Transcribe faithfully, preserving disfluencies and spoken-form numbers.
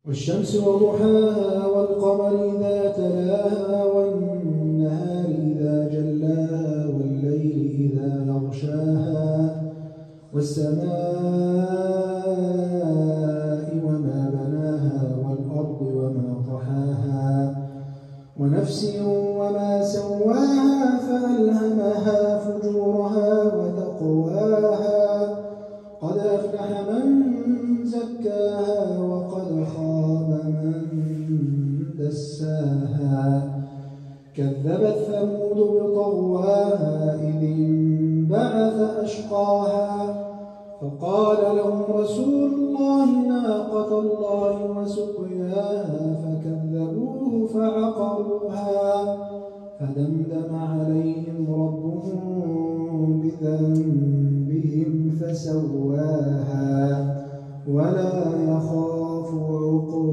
والشمس وضحاها والقمر إذا تلاها والنهار إذا جلاها والليل إذا يغشاها والسماء وما بناها والأرض وما طحاها ونفس وما سواها فألهمها فجورها وتقواها قد أفلح من زكاها وقد خاب من دساها كذبت ثمود بطغواها إذ انبعث أشقاها فقال لهم رسول الله ناقة الله وسقياها فكذبوه فعقروها فدمدم عليهم ربهم بذنبهم فسواها ولا يخاف عقباها.